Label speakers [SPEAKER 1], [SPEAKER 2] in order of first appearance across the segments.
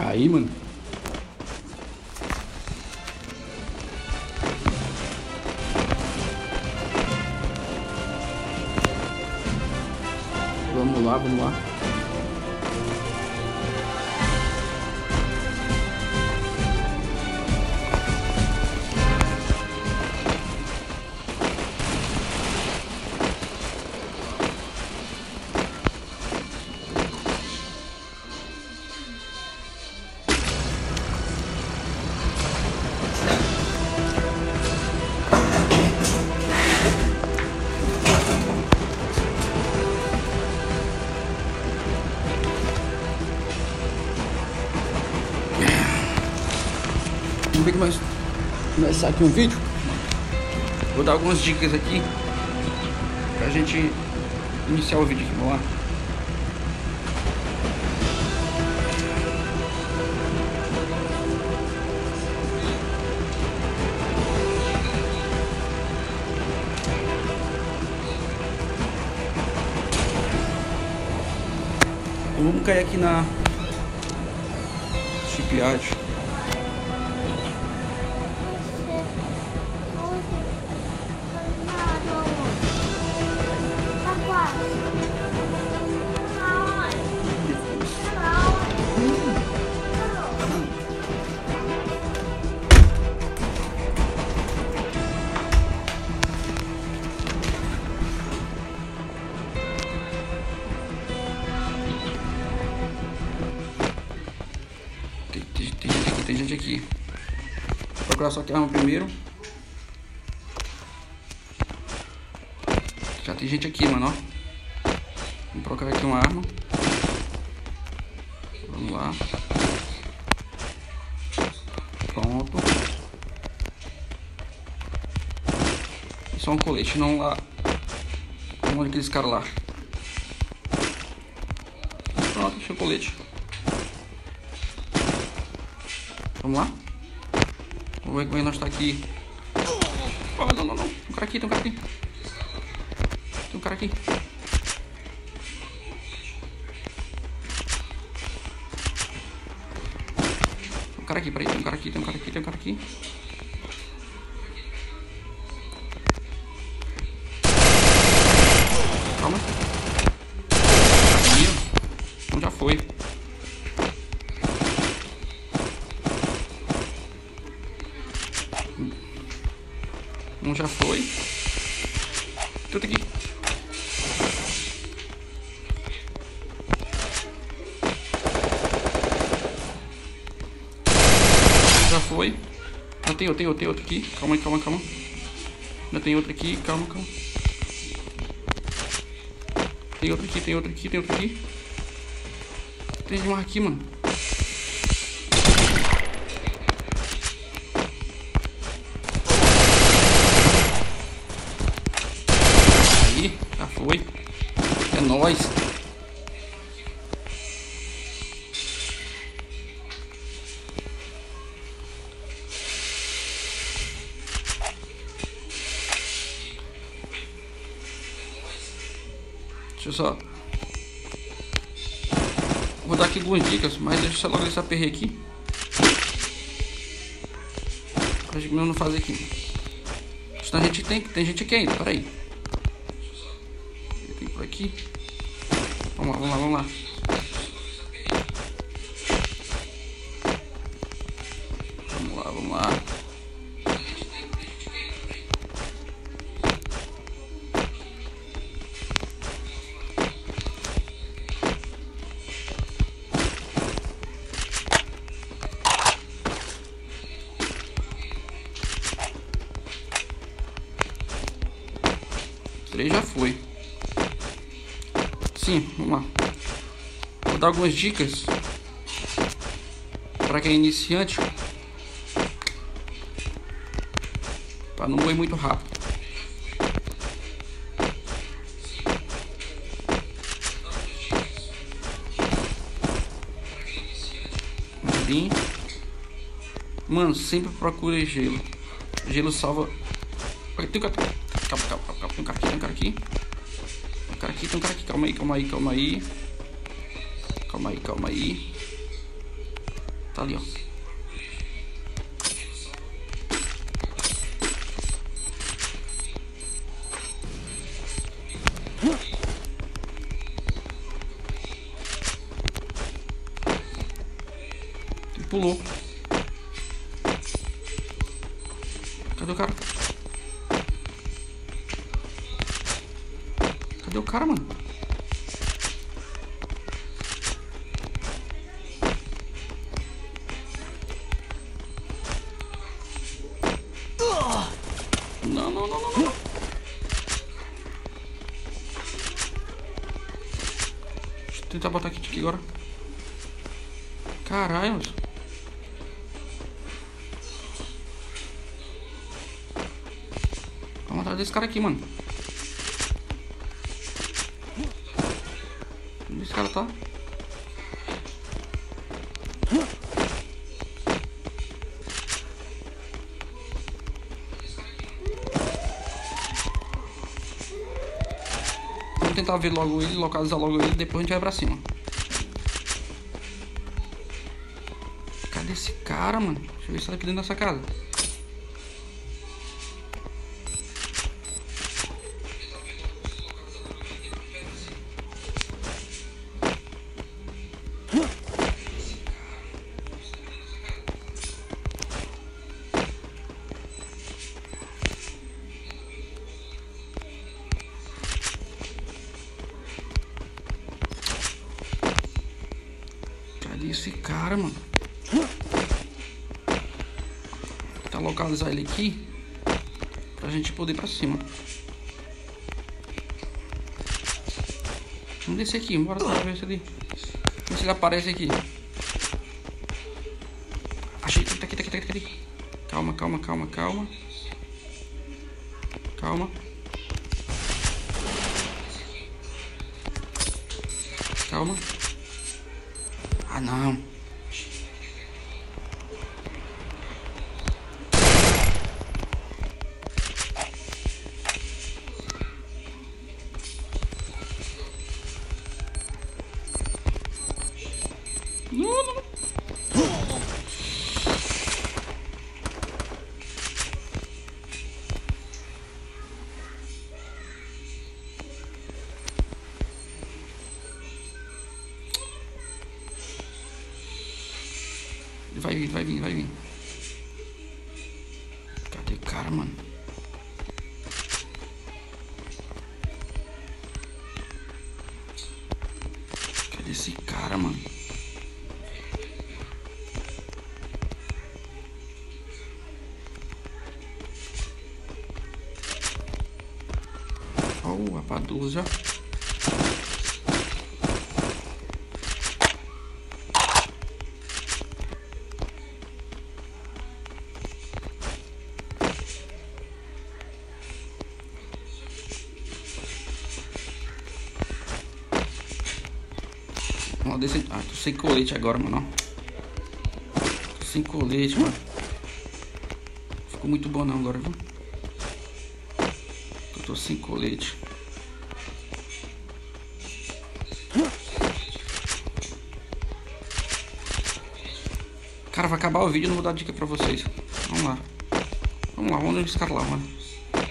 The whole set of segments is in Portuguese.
[SPEAKER 1] Aí, mano. Vamos lá, vamos lá. Vamos ver como começar aqui um vídeo. Vou dar algumas dicas aqui pra gente iniciar o vídeo aqui. Vamos lá. Então vamos cair aqui na shipyard. Tem gente aqui. Vou procurar só que arma primeiro. Já tem gente aqui, mano, ó. Vamos procurar aqui uma arma. Vamos lá. Pronto. E só um colete, não lá. Onde aqueles caras lá. Pronto, deixa o colete. Vamos lá. Vamos ver como é que nós tá aqui. Oh, não. Tem um cara aqui, tem um cara aqui. Tem um cara aqui. Tem um cara aqui, peraí. Tem um cara aqui, tem um cara aqui, tem um cara aqui. Calma. Então já foi. Um já foi. Tudo aqui. Já foi. Ah, tem outro aqui. Calma aí. Ainda tem outro aqui. Calma. Tem outro aqui. Tem mais aqui, mano. Já foi. É nóis. Deixa eu só. Vou dar aqui algumas dicas, mas deixa eu logo essa perre aqui. Pra gente não fazer aqui. Senão a gente tem gente aqui ainda, peraí. Tem por aqui. Vamos lá. Vamos lá. Já foi. Sim, vamos lá. Vou dar algumas dicas para quem é iniciante, para não morrer muito rápido. Mano, sempre procure gelo. Gelo salva. Tem um cara aqui. Calma aí. Tá ali, ó. Ele pulou. Cadê o cara? Cadê o cara, mano? Não, não, não, não, não. Deixa eu tentar botar aqui agora. Caralho, moço. Vamos atrás desse cara aqui, mano. Onde esse cara tá? Vamos tentar ver logo ele, localizar logo ele, depois a gente vai pra cima. Cadê esse cara, mano? Deixa eu ver se tá aqui dentro dessa casa. Cadê esse cara, mano? Tentar localizar ele aqui pra gente poder ir pra cima. Vamos descer aqui, bora ver se ele aparece aqui. Achei, tá aqui. Calma. Ah, não. Não. Vai vir. Cadê o cara, mano? Cadê esse cara, mano? Oh, rapaduza. Ah, tô sem colete agora, mano. Tô sem colete, mano. Ficou muito bom não agora, viu? Eu tô sem colete. Cara, vai acabar o vídeo, eu não vou dar dica pra vocês. Vamos lá, vamos ver esse cara lá, mano.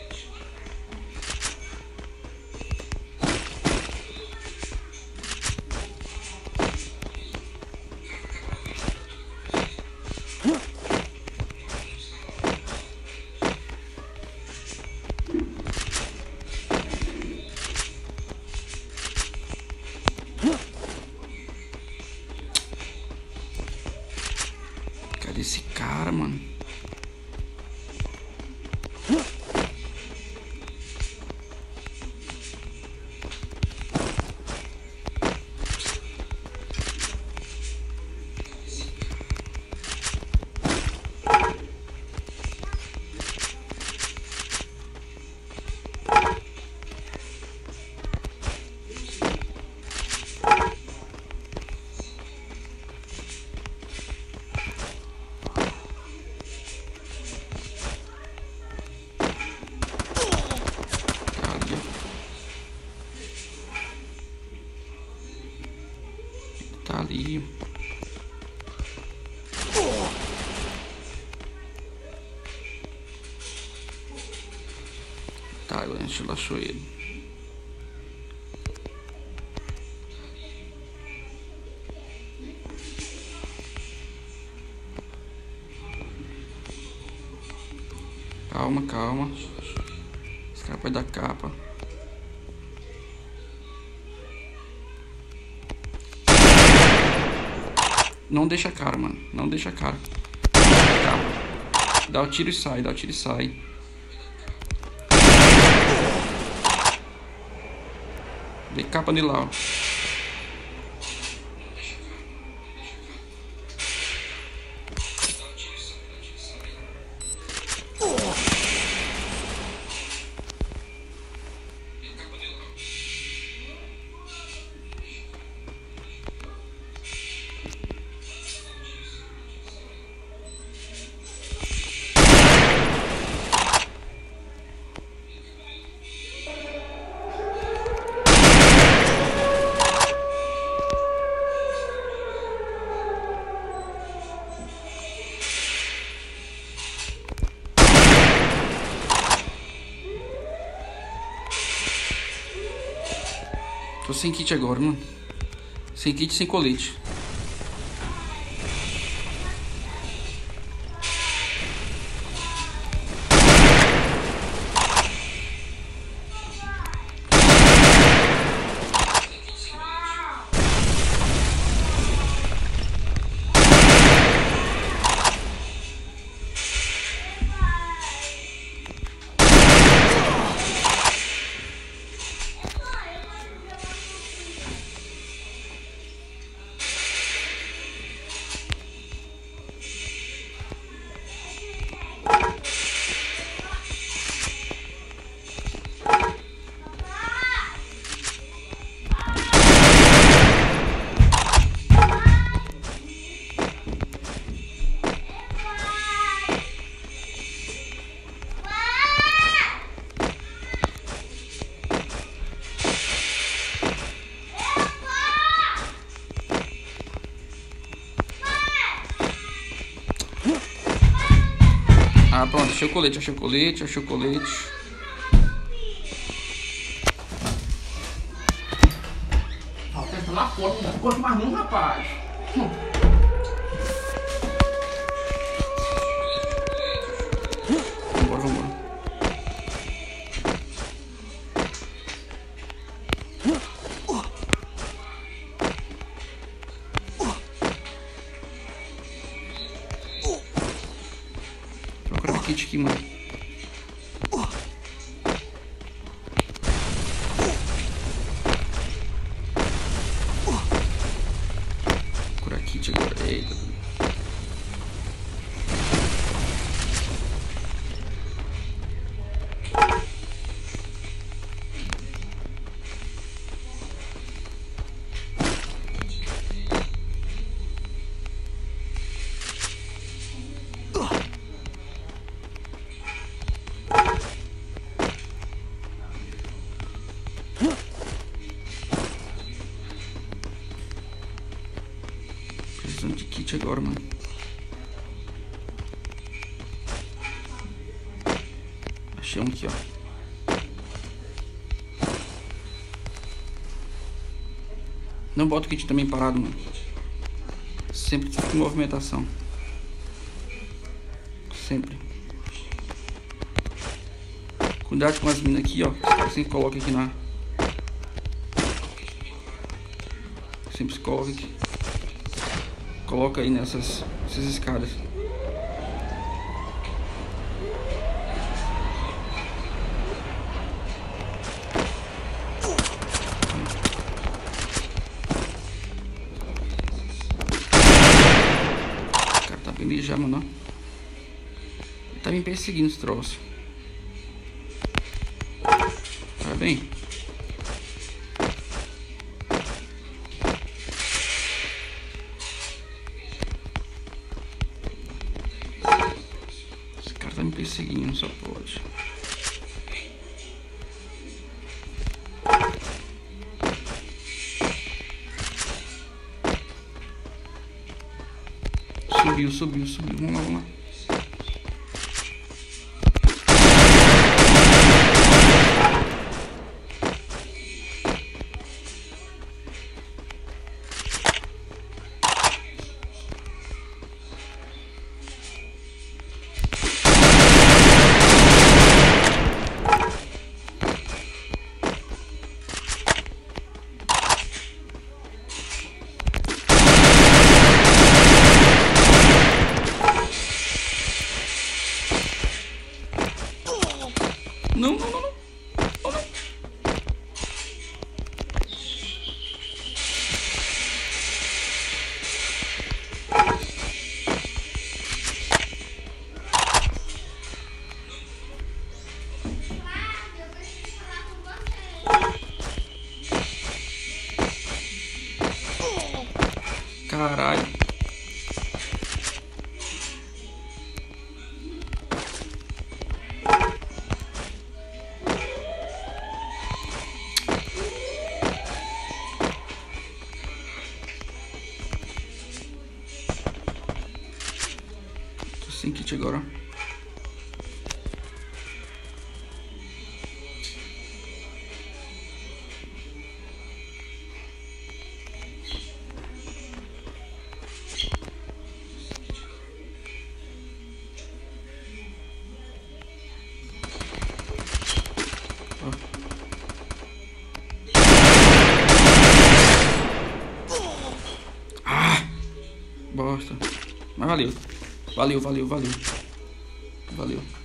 [SPEAKER 1] Cadê esse cara, mano? Relaxou ele. Calma, calma. Escapa da capa. Não deixa a cara, mano. Não deixa a cara. Dá o tiro e sai, dá o tiro e sai. Dei capa nele lá, ó. Tô sem kit agora, mano. Sem kit, sem colete. Ah, pronto, achei o colete, achei o colete, achei o colete.
[SPEAKER 2] Ó, tenta lá fora, não dá conta mais não, rapaz.
[SPEAKER 1] Vambora, vambora. Procura kit aqui, mano. Procura kit agora. Eita. Precisando de kit agora, mano. Achei um aqui, ó. Não bota o kit também parado, mano. Sempre fica em movimentação. Sempre. Cuidado com as minas aqui, ó. Assim que coloca aqui na... Sempre se coloca aqui. Coloca aí essas escadas. O cara tá bem ali já, mano. Ele tá me perseguindo esse troço. Tá bem? Tá me perseguindo, só pode. Subiu. Vamos lá. caralho. Tô sem kit agora. Bosta. Mas valeu. Valeu.